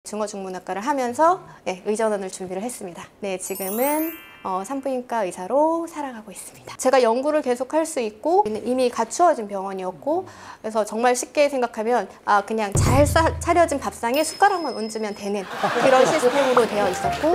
중어중문학과를 하면서 의전원을 준비를 했습니다. 네, 지금은 산부인과 의사로 살아가고 있습니다. 제가 연구를 계속 할 수 있고 이미 갖추어진 병원이었고, 그래서 정말 쉽게 생각하면 그냥 잘 차려진 밥상에 숟가락만 얹으면 되는 그런 시스템으로 되어 있었고.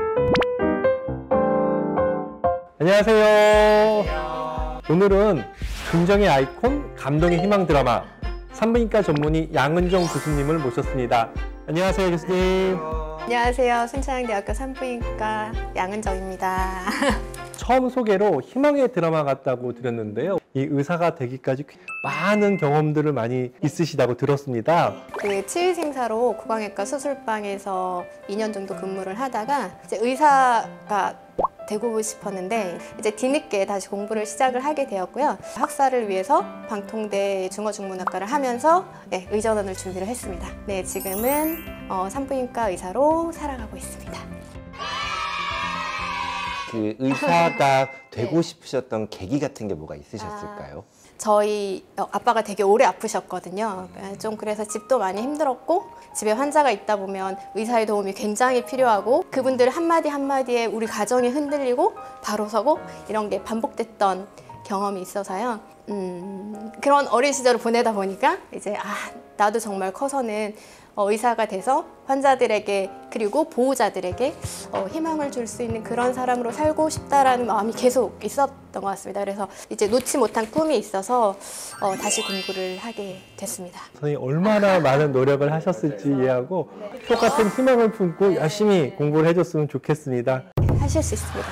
안녕하세요. 오늘은 긍정의 아이콘, 감동의 희망 드라마 산부인과 전문의 양은정 교수님을 모셨습니다. 안녕하세요, 교수님. 안녕하세요. 순천향대학교 산부인과 양은정입니다. 처음 소개로 희망의 드라마 같다고 드렸는데요. 이 의사가 되기까지 많은 경험들을 많이 있으시다고 들었습니다. 그 치의생사로 구강외과 수술방에서 2년 정도 근무를 하다가 이제 의사가 되고 싶었는데 이제 뒤늦게 다시 공부를 시작을 하게 되었고요. 학사를 위해서 방통대 중어중문학과를 하면서 의전원을 준비를 했습니다. 네, 지금은 산부인과 의사로 살아가고 있습니다. 그 의사가 되고 싶으셨던 계기 같은 게 뭐가 있으셨을까요? 저희 아빠가 되게 오래 아프셨거든요. 좀 그래서 집도 많이 힘들었고, 집에 환자가 있다 보면 의사의 도움이 굉장히 필요하고, 그분들 한마디 한마디에 우리 가정이 흔들리고 바로 서고 이런 게 반복됐던 경험이 있어서요. 그런 어린 시절을 보내다 보니까 이제 나도 정말 커서는 의사가 돼서 환자들에게 그리고 보호자들에게 희망을 줄 수 있는 그런 사람으로 살고 싶다라는 마음이 계속 있었던 것 같습니다. 그래서 이제 놓지 못한 꿈이 있어서 다시 공부를 하게 됐습니다. 선생님 얼마나 많은 노력을 하셨을지 이해하고 똑같은 희망을 품고 열심히 공부를 해줬으면 좋겠습니다. 하실 수 있습니다.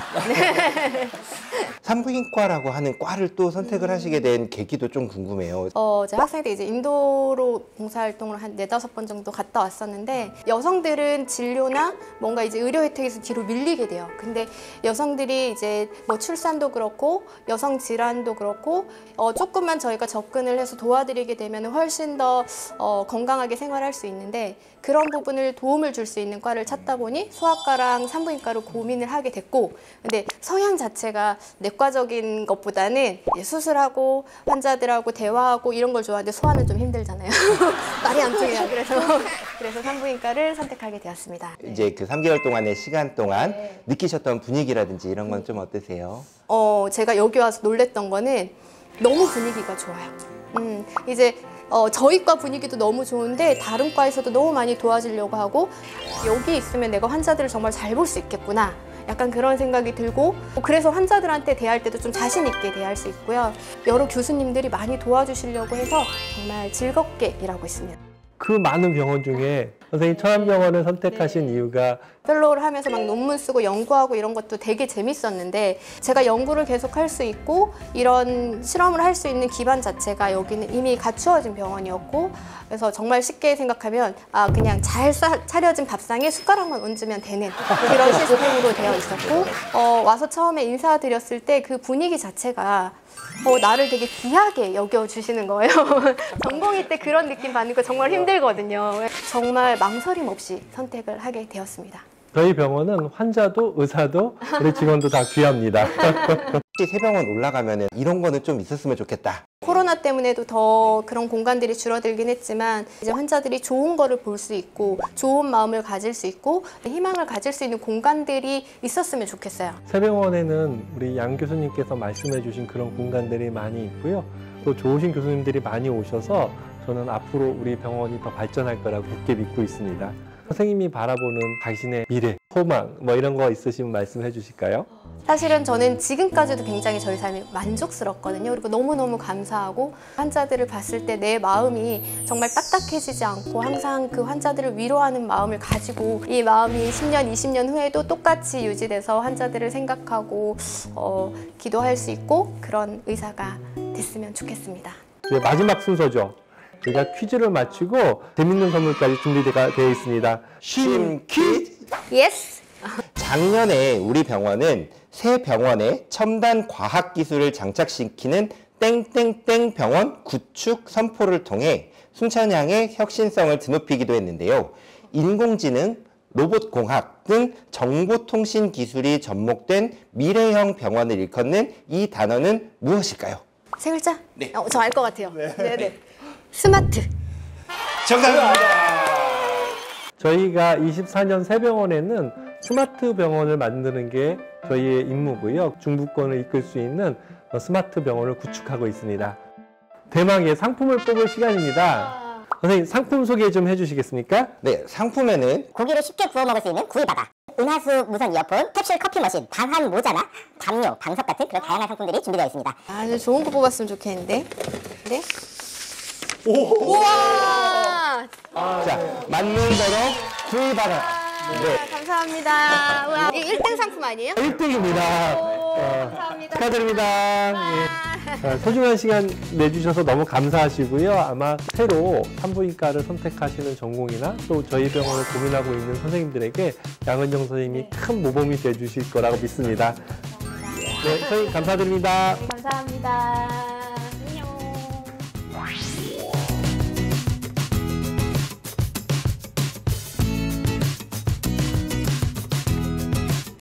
산부인과라고 하는 과를 또 선택을 하시게 된 계기도 좀 궁금해요. 제가 학생 때 이제 인도로 봉사활동을 한 4-5번 정도 갔다 왔었는데, 여성들은 진료나 뭔가 이제 의료 혜택에서 뒤로 밀리게 돼요. 근데 여성들이 이제 뭐 출산도 그렇고 여성 질환도 그렇고 조금만 저희가 접근을 해서 도와드리게 되면 훨씬 더 건강하게 생활할 수 있는데, 그런 부분을 도움을 줄 수 있는 과를 찾다 보니 소아과랑 산부인과로 고민을 하게 됐고, 근데 성향 자체가 내과적인 것보다는 수술하고 환자들하고 대화하고 이런 걸 좋아하는데 소아는 좀 힘들잖아요. 말이 안 통해요. 그래서 산부인과를 선택하게 되었습니다. 이제 그 3개월 동안의 시간 동안 느끼셨던 분위기라든지 이런 건 좀 어떠세요? 제가 여기 와서 놀랬던 거는 너무 분위기가 좋아요. 이제 저희 과 분위기도 너무 좋은데 다른 과에서도 너무 많이 도와주려고 하고, 여기 있으면 내가 환자들을 정말 잘 볼 수 있겠구나, 약간 그런 생각이 들고, 그래서 환자들한테 대할 때도 좀 자신 있게 대할 수 있고요. 여러 교수님들이 많이 도와주시려고 해서 정말 즐겁게 일하고 있습니다. 그 많은 병원 중에 선생님 천안병원을 선택하신 이유가? 펠로우를 하면서 막 논문 쓰고 연구하고 이런 것도 되게 재밌었는데, 제가 연구를 계속 할 수 있고 이런 실험을 할 수 있는 기반 자체가 여기는 이미 갖추어진 병원이었고, 그래서 정말 쉽게 생각하면 그냥 잘 차려진 밥상에 숟가락만 얹으면 되는 그런 시스템으로 되어 있었고, 와서 처음에 인사드렸을 때 그 분위기 자체가 나를 되게 귀하게 여겨주시는 거예요. 전공의 때 그런 느낌 받는 거 정말 힘들거든요. 정말 망설임 없이 선택을 하게 되었습니다. 저희 병원은 환자도 의사도 우리 직원도 다 귀합니다. 혹시 새 병원 올라가면 이런 거는 좀 있었으면 좋겠다. 코로나 때문에도 더 그런 공간들이 줄어들긴 했지만, 이제 환자들이 좋은 거를 볼 수 있고 좋은 마음을 가질 수 있고 희망을 가질 수 있는 공간들이 있었으면 좋겠어요. 새 병원에는 우리 양 교수님께서 말씀해 주신 그런 공간들이 많이 있고요. 또 좋으신 교수님들이 많이 오셔서 저는 앞으로 우리 병원이 더 발전할 거라고 굳게 믿고 있습니다. 선생님이 바라보는 당신의 미래, 소망 뭐 이런 거 있으시면 말씀해 주실까요? 사실은 저는 지금까지도 굉장히 저희 삶이 만족스럽거든요. 그리고 너무너무 감사하고, 환자들을 봤을 때 내 마음이 정말 딱딱해지지 않고 항상 그 환자들을 위로하는 마음을 가지고, 이 마음이 10년, 20년 후에도 똑같이 유지돼서 환자들을 생각하고 기도할 수 있고 그런 의사가 됐으면 좋겠습니다. 네, 마지막 순서죠. 저희가 퀴즈를 마치고 재밌는 선물까지 준비되어 있습니다. 쉼 퀴즈! 예스! 작년에 우리 병원은 새 병원에 첨단 과학기술을 장착시키는 땡땡땡 병원 구축 선포를 통해 순천향의 혁신성을 드높이기도 했는데요. 인공지능, 로봇공학 등 정보통신 기술이 접목된 미래형 병원을 일컫는 이 단어는 무엇일까요? 세 글자? 네. 저 알 것 같아요. 네네. 스마트. 정답입니다. 저희가 24년 새병원에는 스마트 병원을 만드는 게 저희의 임무고요. 중부권을 이끌 수 있는 스마트 병원을 구축하고 있습니다. 대망의 상품을 뽑을 시간입니다. 선생님, 상품 소개 좀 해주시겠습니까? 네, 상품에는 고기를 쉽게 구워 먹을 수 있는 구이바다, 은하수 무선 이어폰, 캡슐 커피 머신, 방한 모자나 담요, 방석 같은 그런 다양한 상품들이 준비되어 있습니다. 아주 좋은 거 뽑았으면 좋겠는데. 네? 우와! 자, 맞는 대로 구이바다. 네. 감사합니다. 우와, 이게 1등 상품 아니에요? 1등입니다. 감사합니다. 축하드립니다. 예. 소중한 시간 내주셔서 너무 감사하시고요. 아마 새로 산부인과를 선택하시는 전공이나 또 저희 병원을 고민하고 있는 선생님들에게 양은정 선생님이 큰 모범이 돼주실 거라고 믿습니다. 네, 선생님 감사드립니다. 감사합니다.